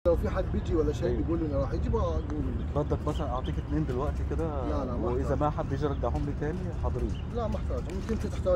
لو في حد بيجي ولا شيء أيوة. بيقول لي انه راح يجي بقول لك. بدك مثلا اعطيك 2 دلوقتي كده؟ لا ما واذا احتاج. ما حد يجي يرجعهم لي تاني حاضرين. لا ما احتاج، ممكن انت تحتاج